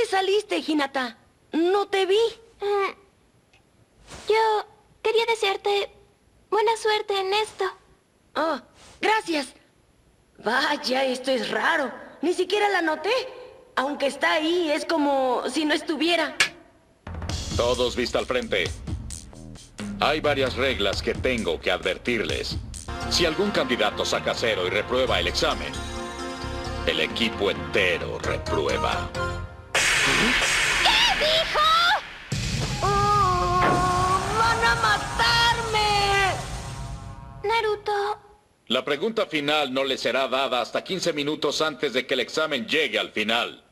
dónde saliste, Hinata? No te vi. Yo quería desearte buena suerte en esto. Oh, gracias. Vaya, esto es raro. Ni siquiera la noté. Aunque está ahí, es como si no estuviera. Todos vista al frente. Hay varias reglas que tengo que advertirles. Si algún candidato saca 0 y reprueba el examen, el equipo entero reprueba. ¿Qué dijo? ¡Oh! ¡Van a matarme! Naruto, La pregunta final no le será dada hasta 15 minutos antes de que el examen llegue al final.